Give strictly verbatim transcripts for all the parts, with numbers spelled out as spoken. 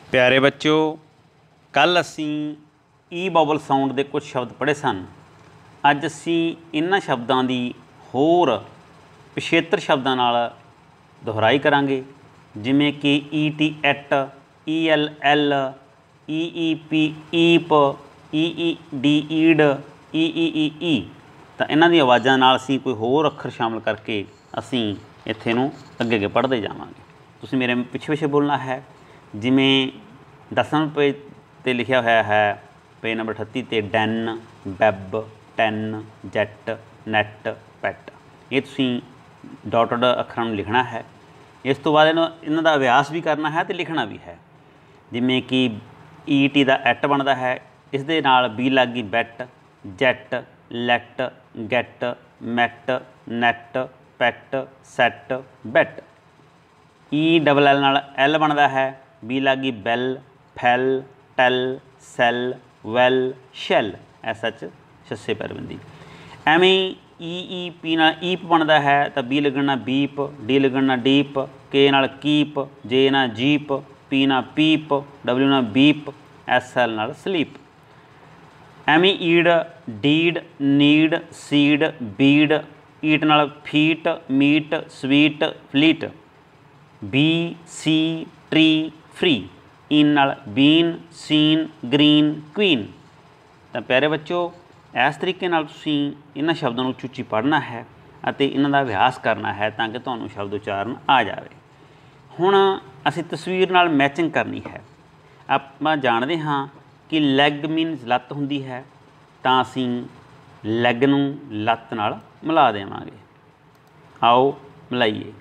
प्यारे बच्चों, कल असी ई बबल साउंड के कुछ शब्द पढ़े सन। अज असी इन्हां शब्दों की होर पिछेतर शब्दों नाल दोहराई करांगे, जिमें कि ई टी एट, E L L, E E P ईप, ई ई डी ईड, ई ई ई ई। तो इन्हां दी आवाज़ां नाल असी कोई होर अखर शामिल करके असी इत्थे नूं अगे अगे पढ़ते जावांगे। तुसीं मेरे पिछे पिछे बोलना है। जिमें दसवें पेज ते लिखिया होया है, पेज नंबर अठत्ती ते den, web, ten, jet, net, pet. ये तुसीं डॉटेड अखरां नूं लिखना है। इस तो बाद इन्हां दा अभ्यास भी करना है तो लिखना भी है। जिमें कि ई टी का एट बनता है, इस दे नाल बी लग गई bet, jet, let, get, met, net, pet, set, bet. E double L नाल एल बनता है, बी लग गई bell, fell, tell, sell, well, shell, S H छस्से पैरबंदी। एवें ई ई पी नाल ईप बनता है, तो बी लगना बीप, डी लगना डीप, के नाल कीप, जे ना जीप, पी ना पीप, डबल्यू ना बीप, एस एल नाल स्लीप। एवें ईड, deed, need, seed, bead, eat नाल feet, meet, sweet, fleet. Bee see tree free, इन नाल बीन, सीन, ग्रीन, क्वीन। तो प्यारे बच्चों, इस तरीके नाल तुसीं इन्हां शब्दों नूं उच्ची पढ़ना है अते इन्हां दा अभ्यास करना है, ताकि तुहानूं शब्द उच्चारण आ जाए। हुण असीं तस्वीर नाल मैचिंग करनी है। आपां जाणदे हां कि लैग मीनस लत्त हुंदी है, तां असीं लैग नूं लत्त नाल मिला देवांगे। आओ मिलाइए।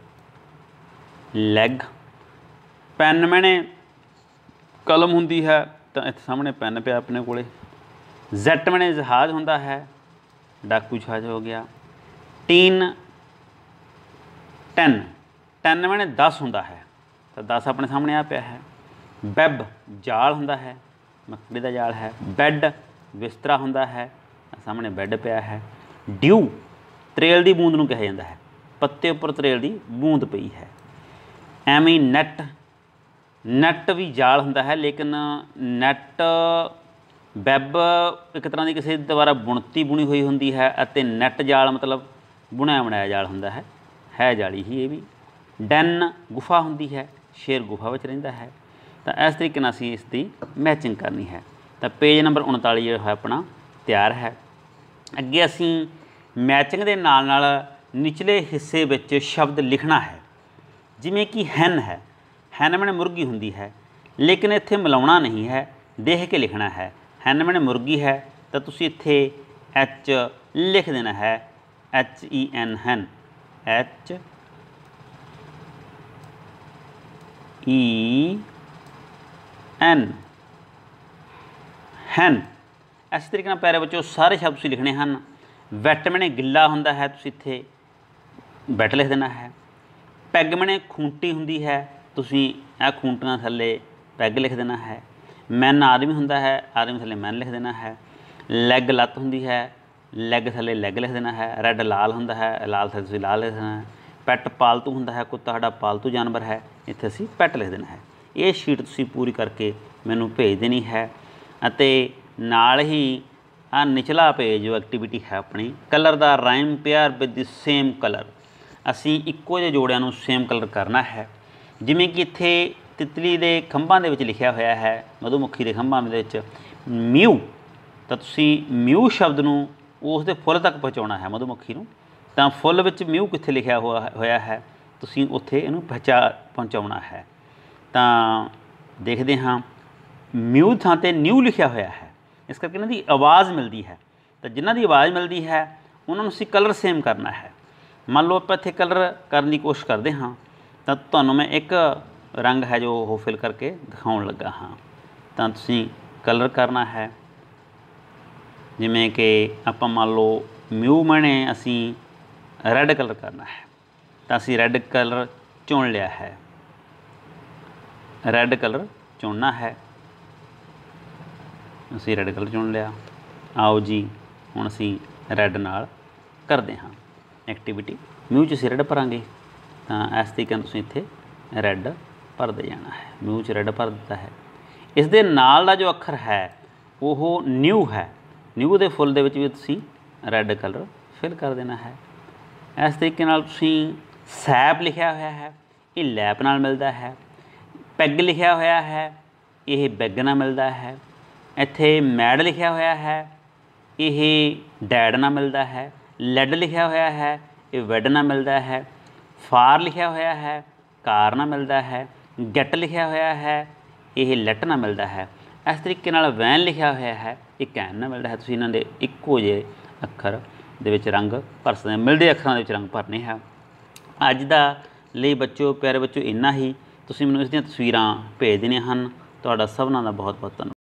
लैग। पैन मैंने कलम हुंदी है, तो इत्थे सामने पैन पिया अपने कोले। जैट मैंने जहाज हुंदा है, डाकू जहाज हो गया। टीन, टैन, टैन मैंने दस हुंदा है, तो दस अपने सामने आ पिया है। वैब जाल हुंदा है, मकड़ी का जाल है। बैड बिस्तरा हुंदा है, सामने बैड पिया है। ड्यू त्रेल की बूंद नूं कहा जाता है, पत्ते उपर त्रेल की बूंद पई है। एवें नैट, नैट भी जाल हुंदा है, लेकिन नैट वैब एक तरह की किसी द्वारा बुणती बुणी हुई हुंदी है, अते नैट जाल मतलब बुणिया बनाया जाल हुंदा है, है जाली ही ये भी। डैन गुफा हुंदी है, शेर गुफा विच रहिंदा है। तो इस तरीके नाल असीं इसकी मैचिंग करनी है। तो पेज नंबर उनताली जो है अपना तैयार है। अगे असीं मैचिंग दे नाल नाल निचले हिस्से विच शब्द लिखना है। जिमें कि हैन है, हैन मैंने मुर्गी हुंदी है, लेकिन इत्थे मिलाउणा नहीं है, देख के लिखना है। हैन मैंने मुर्गी है, तो तुसीं इत्थे एच लिख देना है, एच ई एन हैन, एच ई एन हैन। इस तरीके नाल प्यारे बच्चों सारे शब्द तुसीं लिखने हैं। वैट मैंने गिल्ला हुंदा है, तुसीं इत्थे वैट लिख देना है। पैग मैंने खूंटी हुंदी है, तुसीं ए खूंटियां थल्ले पैग लिख देना है। मैन आदमी हुंदा है, आदमी थल्ले मैन लिख देना है। लैग लत्त हुंदी है, लैग थल्ले लैग लिख देना है। रैड लाल हुंदा है, लाल थल्ले तुसीं लाल लिख देना है। पैट पालतू हुंदा है, कुत्ता साडा पालतू जानवर है, इत्थे असीं पैट लिख देना है। ये शीट तुसीं पूरी करके मैनूं भेज देनी है। अते नाल ही आ निचला पेज जो एक्टिविटी है अपनी, कलर दा rhyme pair with the same colour. असीं इक्को जिहे जोड़िਆਂ ਨੂੰ सेम कलर करना है। जिमें कि इत्थे तितली के खंभां दे विच लिखिया होया है, मधुमक्खी के खंभां दे विच म्यू। तो तुसीं म्यू शब्द नूं उस दे फुੱਲ तक पहुँचाउणा है मधुमक्खी नूं। तां फुੱਲ विच म्यू कित्थे लिखिया होया होया है, तुसीं उत्थे इहनूं पहुँचा पहुँचाउणा है। तां देखदे हां म्यू थां ते न्यू लिखिया होया है, इस करके इन्हां दी आवाज़ मिलदी है। तो जिन्हां दी आवाज़ मिलदी है उन्हां नूं असीं कलर सेम करना है। मान लो आप इत्थे कलर करने की कोशिश करते हाँ, तो तुहानूं मैं एक रंग है जो वो फिल करके दिखाउण लगा हाँ। तो तुसीं कलर करना है। जिमें कि आप मान लो म्यू मैंने असी रैड कलर करना है, तो असी रैड कलर चुन लिया है। रैड कलर चुनना है, असी रैड कलर चुन लिया। आओ जी हुण असी रैड नाल करते हाँ एक्टिविटी। म्यू च असीं रैड भरांगे, तो इस तरीके तुसीं इत्थे रैड भरते जाना है। म्यू च रैड भर दिता है। इस दे नाल दा जो अखर है वो न्यू है। न्यू दे फुल दे विच भी तुसीं रैड कलर फिल कर देना है। इस तरीके नाल तुसीं सैप लिखिया होया है, ये लैप नाल मिलदा है। पैग लिखिया होया है, ये बैग नाल मिलदा है। इत्थे मैड लिखिया होया है, ये डैड नाल मिलदा है। लैड लिखिया होया है, ये वैड नाल मिलदा है। फार लिखिया होया है, कार नाल मिलदा है। गैट लिखिया होया है, ये लैट नाल मिलदा है। इस तरीके नाल वैन लिखिया होया है, ये कैन नाल मिलदा है। तुसीं इन्हां दे इक्को ਜਿਹੇ अखर दे विच रंग भर सकदे हो, मिलदे अखरां दे विच रंग भरने है। अज दा ਲਈ बच्चों प्यारे बच्चों इन्ना ही। तुसीं मैनूं इस ਦੀਆਂ तस्वीरां भेज देणीਆਂ ਹਨ। ਤੁਹਾਡਾ ਸਭਨਾਂ ਦਾ बहुत बहुत धन्यवाद।